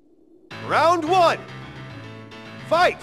Round one. Fight!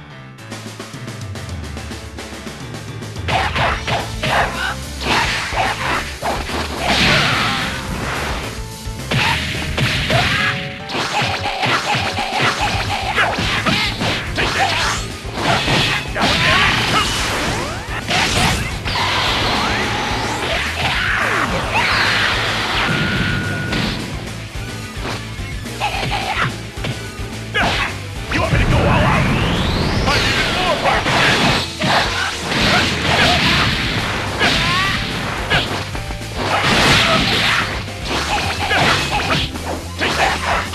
You want me to go all out? I need it more fire! Take that!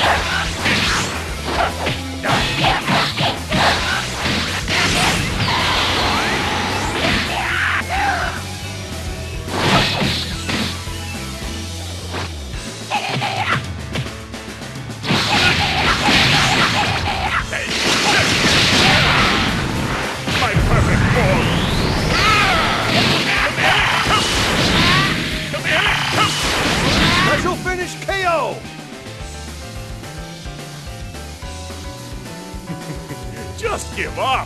My perfect form! Special finish KO! Just give up!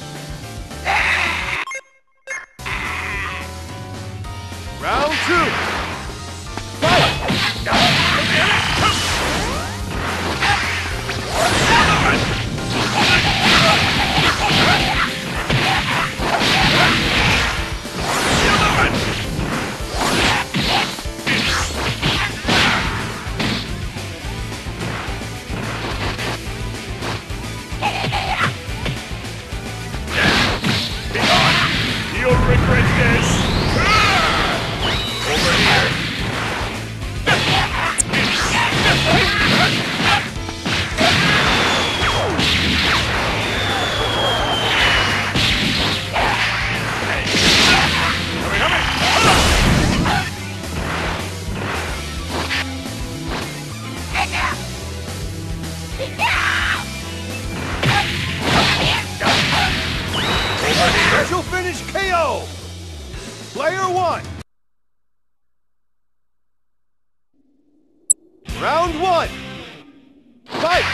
Round two. Fight! You'll regret this! Over here! Special finish KO! Player one. Round one. Fight!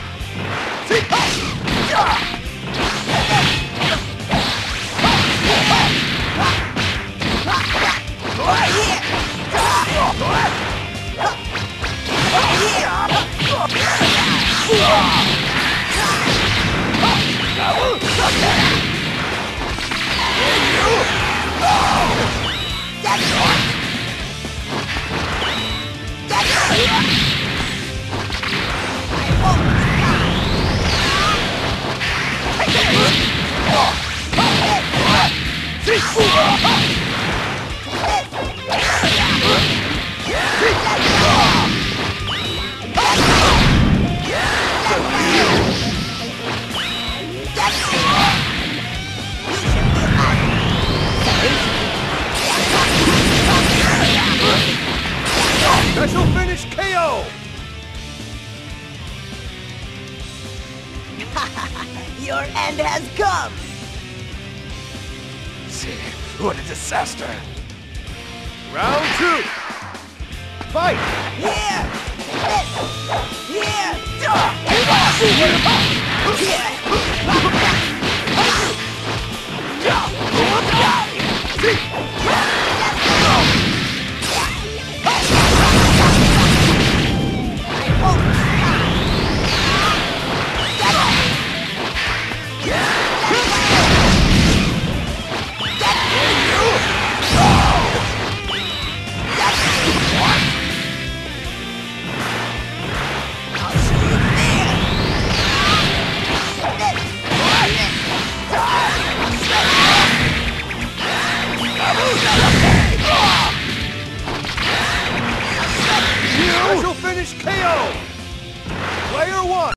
Special finish KO! Your end has come! See, what a disaster! Round two. Fight! Here! Here! Special finish KO! Player one.